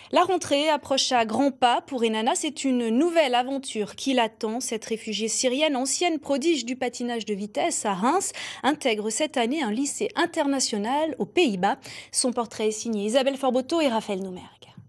La rentrée approche à grands pas pour Enana. C'est une nouvelle aventure qui l'attend. Cette réfugiée syrienne, ancienne prodige du patinage de vitesse à Reims, intègre cette année un lycée international aux Pays-Bas. Son portrait est signé Isabelle Forboto et Raphaël Noumergue.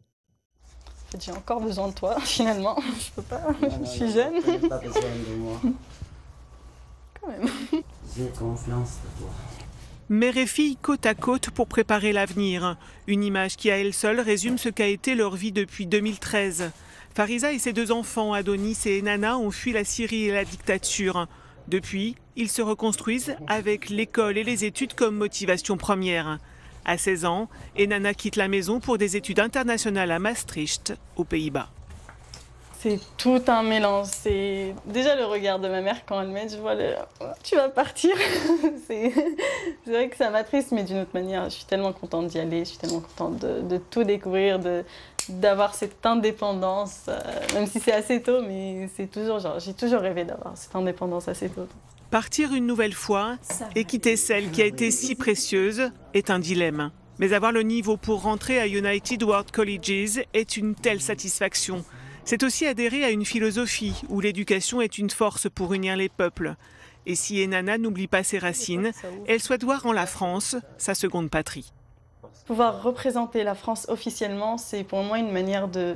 En fait, j'ai encore besoin de toi, finalement. Je peux pas, je suis jeune. Tu n'as pas besoin de moi. Quand même. J'ai confiance en toi. Mère et fille côte à côte pour préparer l'avenir. Une image qui à elle seule résume ce qu'a été leur vie depuis 2013. Fariza et ses deux enfants, Adonis et Enana, ont fui la Syrie et la dictature. Depuis, ils se reconstruisent avec l'école et les études comme motivation première. À 16 ans, Enana quitte la maison pour des études internationales à Maastricht, aux Pays-Bas. C'est tout un mélange. C'est déjà le regard de ma mère quand elle m'aide, je vois le « tu vas partir ». C'est vrai que ça m'attriste, mais d'une autre manière, je suis tellement contente d'y aller, je suis tellement contente de tout découvrir, d'avoir cette indépendance, même si c'est assez tôt, mais c'est toujours genre, j'ai toujours rêvé d'avoir cette indépendance assez tôt. Partir une nouvelle fois et quitter celle qui a été si précieuse est un dilemme. Mais avoir le niveau pour rentrer à United World Colleges est une telle satisfaction. C'est aussi adhérer à une philosophie où l'éducation est une force pour unir les peuples. Et si Enana n'oublie pas ses racines, elle souhaite voir en la France sa seconde patrie. Pouvoir représenter la France officiellement, c'est pour moi une manière de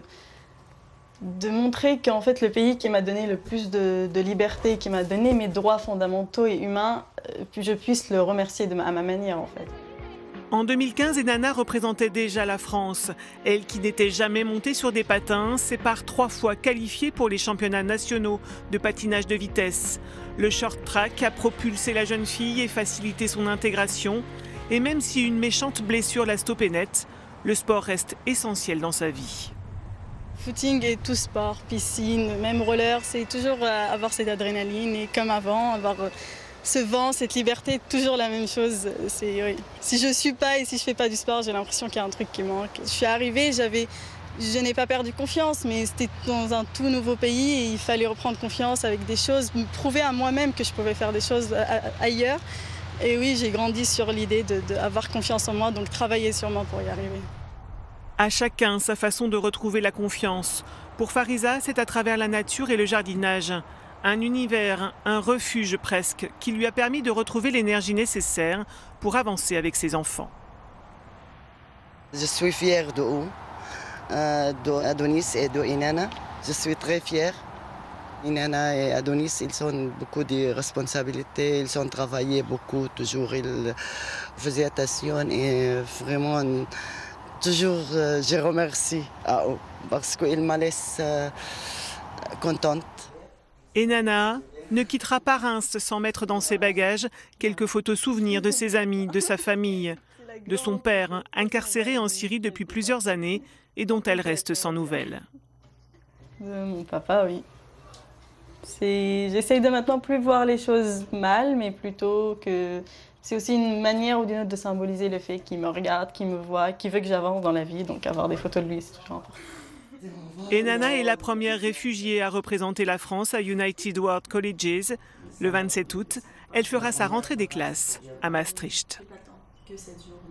montrer qu'en fait le pays qui m'a donné le plus de liberté, qui m'a donné mes droits fondamentaux et humains, je puisse le remercier à ma manière en fait. En 2015, Enana représentait déjà la France. Elle, qui n'était jamais montée sur des patins, s'est par 3 fois qualifiée pour les championnats nationaux de patinage de vitesse. Le short track a propulsé la jeune fille et facilité son intégration. Et même si une méchante blessure l'a stoppée net, le sport reste essentiel dans sa vie. Footing et tout sport, piscine, même roller, c'est toujours avoir cette adrénaline et comme avant, avoir ce vent, cette liberté, toujours la même chose. Oui. Si je ne suis pas et si je ne fais pas du sport, j'ai l'impression qu'il y a un truc qui manque. Je suis arrivée, je n'ai pas perdu confiance, mais c'était dans un tout nouveau pays et il fallait reprendre confiance avec des choses, me prouver à moi-même que je pouvais faire des choses ailleurs. Et oui, j'ai grandi sur l'idée d'avoir confiance en moi, donc travailler sur moi pour y arriver. À chacun sa façon de retrouver la confiance. Pour Fariza, c'est à travers la nature et le jardinage. Un univers, un refuge presque, qui lui a permis de retrouver l'énergie nécessaire pour avancer avec ses enfants. Je suis fière d'Adonis et d'Enana. Je suis très fière. Enana et Adonis, ils ont beaucoup de responsabilités, ils ont travaillé beaucoup, toujours ils faisaient attention et vraiment, toujours je remercie à eux parce qu'ils me laissent contente. Enana ne quittera pas Reims sans mettre dans ses bagages quelques photos souvenirs de ses amis, de sa famille, de son père, incarcéré en Syrie depuis plusieurs années et dont elle reste sans nouvelles. De mon papa, oui. J'essaye de maintenant plus voir les choses mal, mais plutôt que c'est aussi une manière ou d'une autre de symboliser le fait qu'il me regarde, qu'il me voit, qu'il veut que j'avance dans la vie, donc avoir des photos de lui, c'est toujours important. Enana est la première réfugiée à représenter la France à United World Colleges. Le 27 août, elle fera sa rentrée des classes à Maastricht.